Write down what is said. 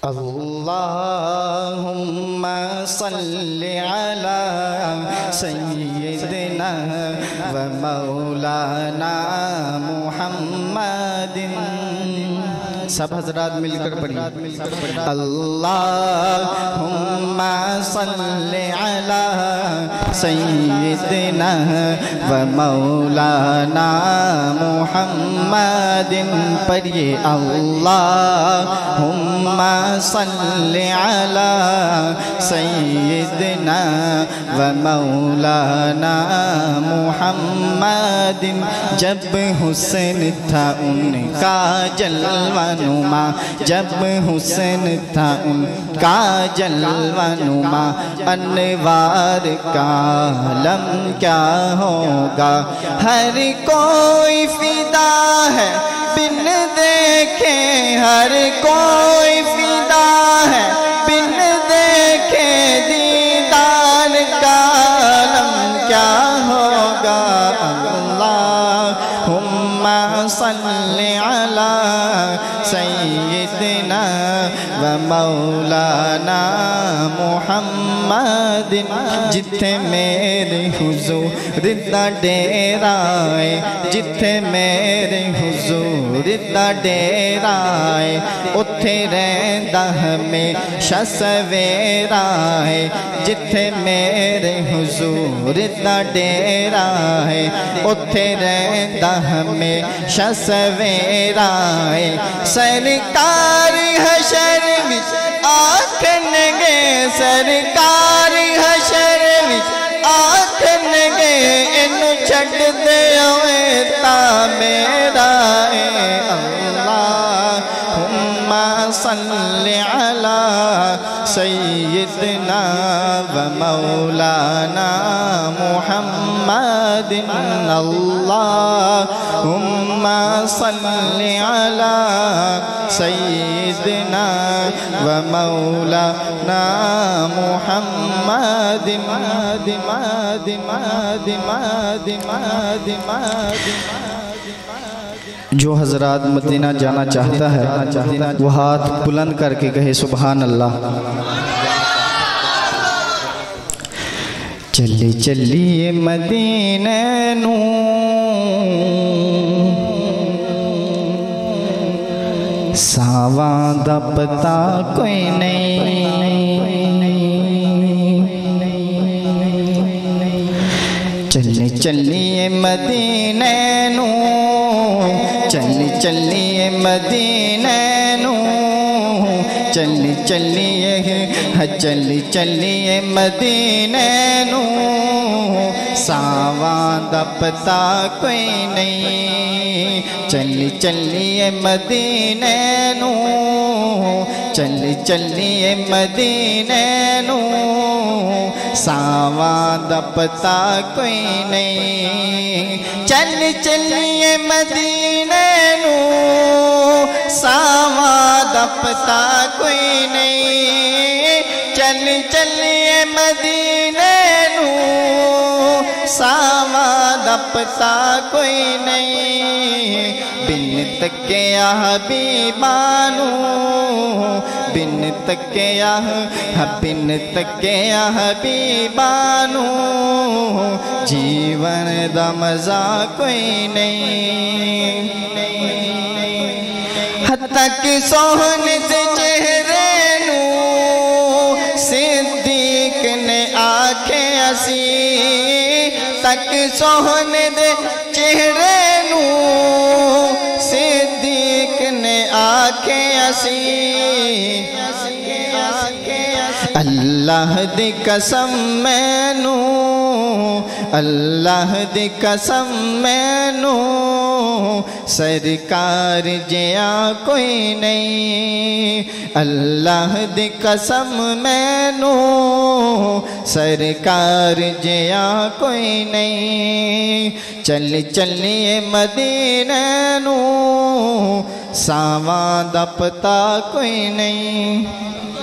اللہم صلی علی سیدنا و مولانا محمد. سب حضرات مل کر پڑھیں. اللہم صلی علی سیدنا و مولانا محمد. پڑھیے اللہم صلی علی سیدنا و مولانا محمد. جب حسن تھا ان کا جلوہ نما، جب حسن تھا ان کا جلوہ نما، انوار کا عالم کیا ہوگا. ہر کوئی فدا ہے بن دیکھے، ہر کوئی فدا ہے بن دیکھے، دیدار کا عالم کیا ہوگا. اللہم صلی علی سیدنا و مولانا محمد. جتھے میرے حضور دا ڈیرا ہے، جتھے میرے حضور دا ڈیرا ہے، اتھے رہندا ہمیشہ سویرا ہے. جتھے میرے حضور دا ڈیرا ہے، اتھے رہندا ہمیشہ سویرا ہے. سرکار حشر وچ آکھنگے، سرکار حشر وچ آکھنگے، اینو چھڈ دے ہوئے تا میرا ہے. اللہم صلی علی سیدنا و مولانا محمد. اللہم صلی علی سیدنا و مولانا محمد. جو حضرات مدینہ جانا چاہتا ہے وہ ہاتھ بلند کر کے کہے سبحان اللہ. چلی چلیے مدینہ نو، ساواں دا پتہ کوئی نہیں. چلی چلیے مدینہ نو، چلی چلیے مدینہ نو، چلی چلیے چلی چلیے مدینہ نو، ساواں دا پتہ کوئی نہیں. چلی چلیے مدینہ نو، چلی چلیے مدینہ نو، ساواں دا پتہ کوئی نہیں. چلی چلیے مدینہ نو، ساواں دا پتہ کوئی نہیں. چلی چلیے مدینہ نو، ساواں دا پتہ کوئی نہیں. بن تکیا حبیبانو، بن تکیا حبیبانو، جیون دا مزہ کوئی نہیں. حتیٰ کہ سوہنے دے چہرے نو صدیق نے آنکھیں اسی، تک سوہنے دے چہرے نو صدیق نے آنکھیں اسی. اللہ دی قسم مینو، اللہ دی قسم مینو، سرکار جیا کوئی نہیں. اللہ دی قسم مینو، سرکار جیا کوئی نہیں. چلی چلیے مدینہ نو، ساواں دا پتہ کوئی نہیں.